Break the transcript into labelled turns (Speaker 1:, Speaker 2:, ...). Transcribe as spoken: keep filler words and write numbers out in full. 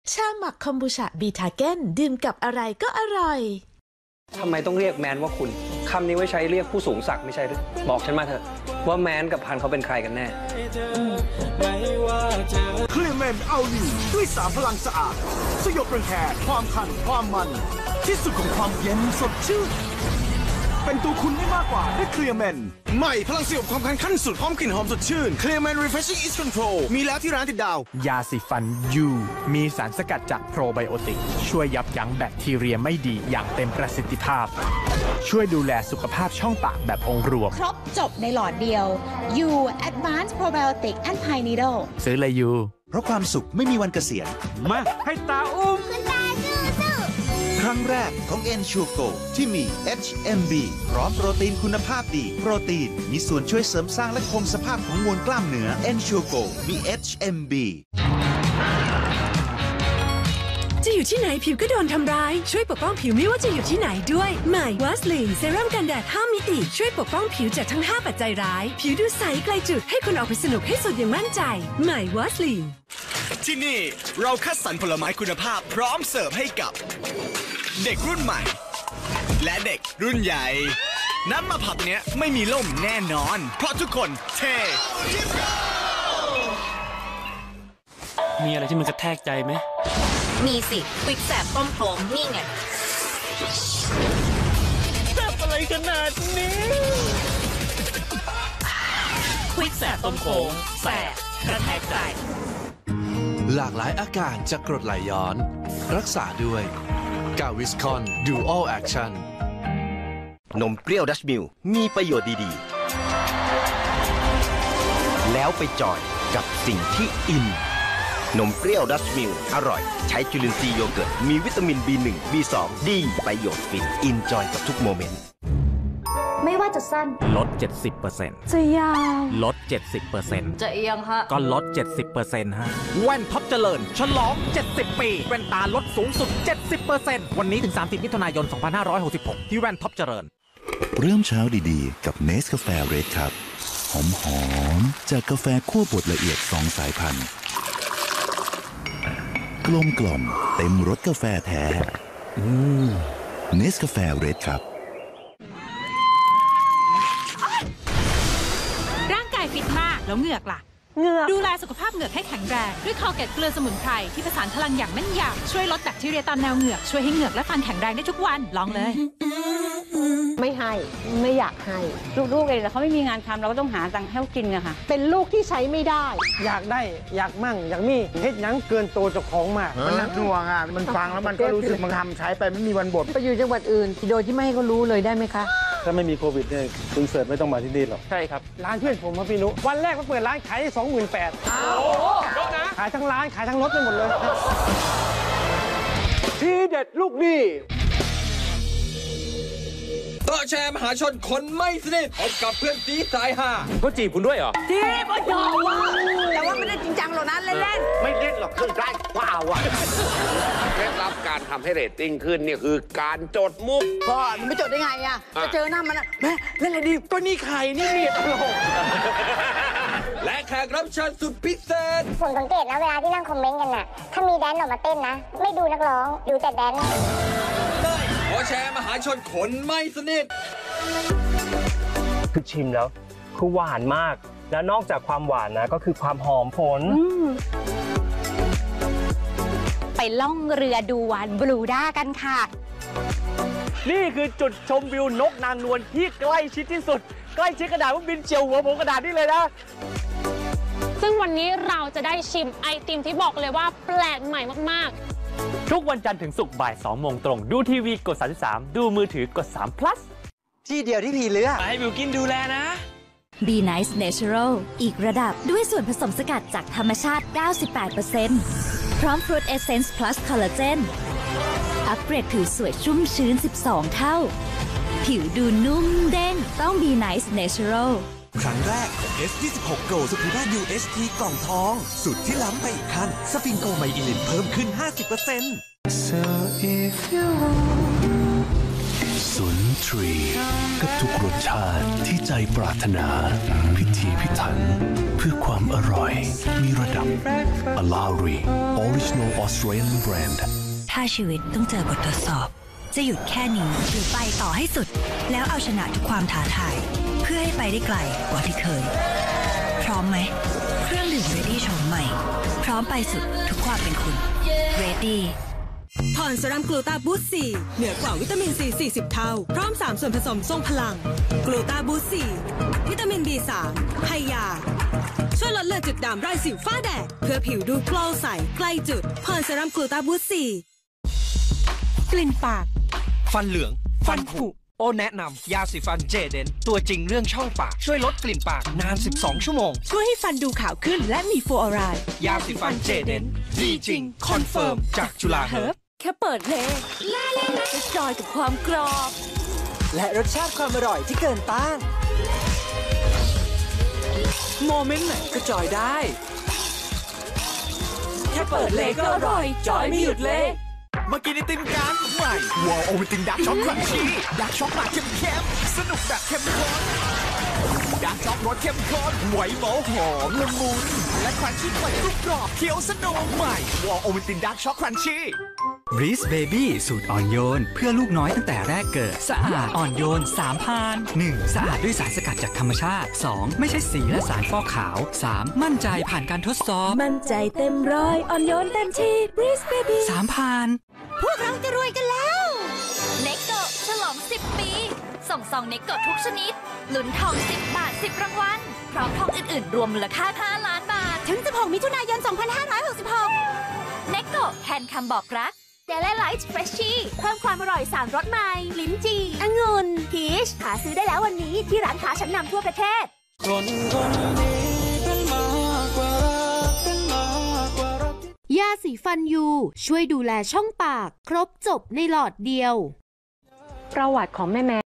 Speaker 1: ชาหมักคอมบูชาบีทาเก้นดื่มกับอะไรก็อร่อย
Speaker 2: ทำไมต้องเรียกแมนว่าคุณคำนี้ไว้ใช้เรียกผู้สูงศักดิ์ไม่ใช่หรือบอกฉันมาเถอะว่าแมนกับพันเขาเป็นใครกันแน่
Speaker 3: เคลียร์แมนเอาอยู่ด้วยสามพลังสะอาดสยบรังแคความคันความมันที่สุดของความเย็นสดชื่นเป็นตัวคุณได้มากกว่าด้วยเคลียร์แมนใหม่พลังสยบความคันขั้นสุดพร้อมกลิ่นหอมสดชื่นเคลียร์แมน Refreshing Ease Control มีแล้วที่ร้านติดดาวย
Speaker 4: าสีฟันยูมีสารสกัดจากโปรไบโอติกช่วยยับยั้งแบคทีเรียไม่ดีอย่างเต็มประสิทธิภาพช่วยดูแลสุขภาพช่องปากแบบองค์รวม
Speaker 5: ครบจบในหลอดเดียว ยู Advanced Probiotic and Pine Needle
Speaker 4: ซื้อเลยยู
Speaker 3: เพราะความสุขไม่มีวันเกษียณ
Speaker 4: มาให้ตาอุ้ม
Speaker 6: คุณตาสู้
Speaker 3: ๆครั้งแรกของ Ensure ที่มี เอช เอ็ม บี พร้อมโปรตีนคุณภาพดีโปรตีนมีส่วนช่วยเสริมสร้างและคงสภาพของมวลกล้ามเนื้อ Ensure มี เอช เอ็ม บี
Speaker 7: จะอยู่ที่ไหนผิวก็โดนทำร้ายช่วยปกป้องผิวไม่ว่าจะอยู่ที่ไหนด้วยใหม่วัสลีนเซรั่มกันแดดห้ามิติช่วยปกป้องผิวจากทั้งห้าปัจจัยร้ายผิวดูใสไกลจุดให้คุณออกไปสนุกให้สุดอย่างมั่นใจใหม่วัสลีน
Speaker 3: ที่นี่เราคัดสรรผลไม้คุณภาพพร้อมเสิร์ฟให้กับเด็กรุ่นใหม่และเด็กรุ่นใหญ่น้ำมะพร้าวเนี้ยไม่มีล่มแน่นอนเพราะทุกคนเท
Speaker 4: มีอะไรที่มันกระแทกใจไหม
Speaker 6: มีสิวิกแสบต้มโขมนี่ไง
Speaker 4: แสบอะไรขนาดนี้
Speaker 6: วิกแสบต้มโขมแสบกระแทกใจ
Speaker 8: หลากหลายอาการจากกรดไหลย้อนรักษาด้วยกาวิสคอนดูอัลแอคชั่น
Speaker 9: นมเปรี้ยวดัชมิลมีประโยชน์ดีๆแล้วไปจอยกับสิ่งที่อินนมเปรี้ยวดัชมิลอร่อยใช้จุลินทรีย์โยเกิร์ตมีวิตามิน บี หนึ่ง บี สอง ดีประโยชน์ฟินอินจอยกับทุกโมเมนต์
Speaker 6: ไม่ว่าจะสั้น
Speaker 4: ลด เจ็ดสิบเปอร์เซ็นต์
Speaker 6: จะยาว
Speaker 4: ลด เจ็ดสิบเปอร์เซ็นต์
Speaker 6: จะเอียงฮะ
Speaker 4: ก็ลด เจ็ดสิบเปอร์เซ็นต์ ฮะแว่นท็อปเจริญฉลองเจ็ดสิบปีแว่นตาลดสูงสุด เจ็ดสิบเปอร์เซ็นต์ วันนี้ถึงสามสิบมิถุนายนสองพันห้าร้อยหกสิบหกที่แว่นท็อปเจริญ
Speaker 3: เริ่มเช้าดีๆกับเนสกาแฟเรดครับหอมๆจากกาแฟคั่วบดละเอียดสองสายพันธุ์กลมกล่อมเต็มรสกาแฟแท้เนสกาแฟเรดครับ
Speaker 10: ร่างกายฟิตมากแล้วเหงือกล่ะเหงือกดูแลสุขภาพเหงือกให้แข็งแรงด้วยคอลเกตเกลือสมุนไพรที่ประสานพลังอย่างแม่นยำช่วยลดแบคทีเรียตามแนวเหงือกช่วยให้เหงือกและฟันแข็งแรงได้ทุกวันลองเลย
Speaker 11: ไม่ให้ไม่อยากให้ลูกๆเองแต่เขาไม่มีงานทำเราก็ต้องหาตังค์ให้เขากินไงค่ะ
Speaker 12: เป็นลูกที่ใช้ไม่ได้อยากได้อยากมั่งอยากมีเฮ็ดยังเกินโตเจ้าของมาก
Speaker 13: มันนักหน่วงอ่ะมันฟังแล้วมันก็รู้สึกมันทำใช้ไปไม่มีวันบ่น
Speaker 12: ไปอยู่จังหวัดอื่นโดยที่ไม่ให้เขารู้เลยได้ไหมคะ
Speaker 14: ถ้าไม่มีโควิดเนี่ยคุณเสิร์ฟไม่ต้องมาที่นี่หรอก
Speaker 12: ใช่ครับร้านเพื่อนผมมาพี่นุวันแรกมาเปิดร้านขายสองหมื่นแปดโอ้โหขายทั้งร้านขายทั้งรถไปหมดเลยทีเด็ดลูกดี
Speaker 15: โต๊ะแชร์มหาชนคนไม่สนิทพบกับเพื่อนซีสายฮา
Speaker 4: เขาจีบคุณด้วยเหรอ
Speaker 11: จีบก็ยอมว่าแต่ว่าไม่ได้จริงจังหรอกนะเล่น
Speaker 13: ๆไม่เล่นหรอกคือได้ว้าวอ่ะเคล็ดลับการทำให้เรตติ้งขึ้นเนี่ยคือการจดมุก
Speaker 11: ก็มันไม่จดได้ไงอ่ะจะเจอหน้ามันอ่ะแม่เล่นอะไรดีก็นี่ใครนี่เมียตลก
Speaker 15: และแขกรับเชิญสุดพิเศษ
Speaker 16: ผมสังเกตนะเวลาที่นั่งคอมเมนต์กันน่ะถ้ามีแดนออกมาเต้นนะไม่ดูนักร้องดูแต่แดน
Speaker 15: โต๊ะแชร์มหาชนคนไม่สนิท
Speaker 2: คือชิมแล้วคือหวานมากแล้วนอกจากความหวานนะก็คือความหอมฝน
Speaker 5: ไปล่องเรือดูวานบลูด้ากันค่ะ
Speaker 2: นี่คือจุดชมวิวนกนางนวลที่ใกล้ชิดที่สุดใกล้ชิดกระดาษว่าบินเฉียวหัวผมกระดาษนี่เลยนะ
Speaker 10: ซึ่งวันนี้เราจะได้ชิมไอติมที่บอกเลยว่าแปลกใหม่มาก
Speaker 4: ๆทุกวันจันทร์ถึงศุกร์บ่ายสองโมงตรงดูทีวีกดสามสิบสามดูมือถือกดสาม plus
Speaker 12: ที่เดียวที่พีเลือก
Speaker 2: ให้บิวกินดูแลนะ
Speaker 5: Be Nice Natural อีกระดับด้วยส่วนผสมสกัดจากธรรมชาติ เก้าสิบแปดเปอร์เซ็นต์ พร้อม Fruit Essence Plus Collagen อัปเกรดผิวสวยชุ่มชื้นสิบสองเท่าผิวดูนุ่มเด้งต้อง Be Nice Natural
Speaker 3: ครั้งแรกของ เอส ยี่สิบหก Go Superior ยู เอช ที กล่องทองสุดที่ล้ำไปอีกขั้นสฟิงโกไมอิลินเพิ่มขึ้น ห้าสิบเปอร์เซ็นต์ So if you want สุน
Speaker 17: ทรีกับทุกรสชาติที่ใจปรารถนาพิถีพิถันเพื่อความอร่อยมีระดับ Alauri Original Australian Brand
Speaker 5: ถ้าชีวิตต้องเจอบททดสอบจะหยุดแค่นี้หรือไปต่อให้สุดแล้วเอาชนะทุกความท้าทายเพื่อให้ไปได้ไกลกว่าที่เคยพร้อมไหมเครื่องดื่ม Ready โฉมใหม่พร้อมไปสุดทุกความเป็นคุณ Ready
Speaker 7: พรเซรั่มกลูตาบูสต์สี่เหนือกว่าวิตามินซีสี่สิบเท่าพร้อมสามส่วนผสมทรงพลังกลูตาบูสต์สี่วิตามิน บี สาม ไฮยาช่วยลดเลือนจุดด่างไรสิวฝ้าแดดเพื่อผิวดูโกลว์ใสใกล้จุดพรเซรั่มกลูตาบูสต์สี่กลิ่นปาก
Speaker 15: ฟันเหลืองฟันผุโอแนะนำยาสีฟันเจเดนตัวจริงเรื่องช่องปากช่วยลดกลิ่นปากนานสิบสองชั่วโมง
Speaker 7: ช่วยให้ฟันดูขาวขึ้นและมีฟลูออไรด์
Speaker 15: ยาสีฟันเจเดนดีจริงคอนเฟิร์มจากจุฬาเฮิร์บ
Speaker 7: แค่เปิดเพลงจะจอยกับความกรอบ
Speaker 18: และรสชาติความอร่อยที่เกินต้านโมเมนต์ไหนก็จอยได้แค่เปิดเลยก็อร่อยจอยไม่หยุดเลย
Speaker 3: มากินไอติมกันใหม่วอลโอวัลตินดาร์กช็อกครันชี่ดาร์กช็อกมาเข้มเข้มสนุกแบบเข้มข้นดาร์กช็อกรสเข้มข้นไหวเบาหอมละมุนและครันชี่ไข่กรุบกรอบเคี้ยวสนุกใหม่วอลโอวัลตินดาร์กช็อกครันชี่
Speaker 19: Breeze Baby สูตรอ่อนโยนเพื่อลูกน้อยตั้งแต่แรกเกิดสะอาดอ่อนโยนสามพัน หนึ่ง สะอาดด้วยสารสกัดจากธรรมชาติ สอง ไม่ใช่สีและสารฟอกขาว สาม มั่นใจผ่านการทดสอบ
Speaker 7: มั่นใจเต็มร้อยอ่อนโยนเต็มที่ Breeze Baby
Speaker 19: สามพัน
Speaker 5: พวกเราจะรวยกันแล้วเน็กโกฉลองสิบปีส่งซองเน็กโกทุกชนิดลุ้นทองสิบบาทสิบรางวัลพร้อมทองอื่นๆรวมมูลค่าห้าล้านบาทถึงสิบหกมิถุนายนสองพันห้าร้อยหกสิบหกเน็กโกแทนคำบอกรักเดลไลท์เฟรชชี่เพิ่มความอร่อยสามรสใหม่ลิ้นจี่องุ่นพีชหาซื้อได้แล้ววันนี้ที่ร้านค้าชั้นนำทั่วประเทศคนคนนี้เป็นมากกว่ารักเป็นมากกว่ารักยาสีฟันยูช่วยดูแลช่องปากครบจบในหลอดเดียว
Speaker 11: ประวัติของแม่แม่